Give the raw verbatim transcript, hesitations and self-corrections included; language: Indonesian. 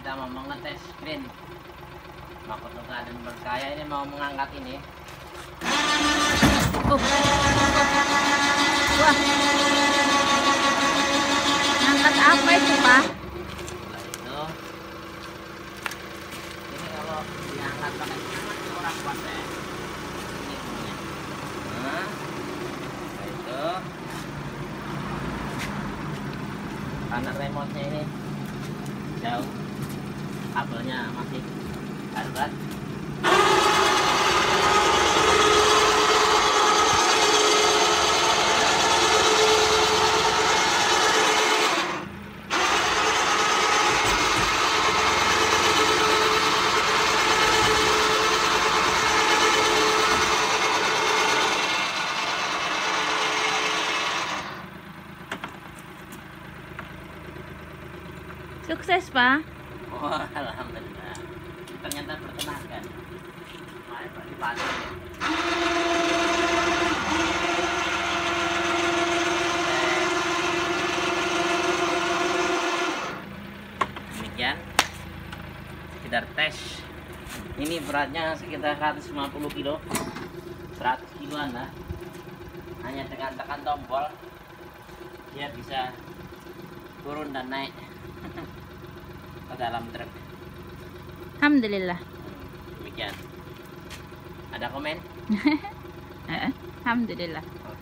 kita mau mengetes screen Makoto Garden Berkaya ini mau mengangkat ini. Oh. Wah. Angkat apa itu, Pak? Itu. Ini kalau diangkat pakai tangan orang kuat ya. Ini punya. Nah, itu. Karena remote-nya ini jauh, kabelnya masih darurat. Sukses, Pak. Oh, alhamdulillah. Ternyata bertenaga. Mari Pak dipakai. Demikian sekitar tes. Ini beratnya sekitar seratus lima puluh kilo, seratus kiloan lah. Hanya tekan-tekan tombol dia bisa turun dan naik ke dalam truk. Alhamdulillah. Demikian. Ada komen? Alhamdulillah.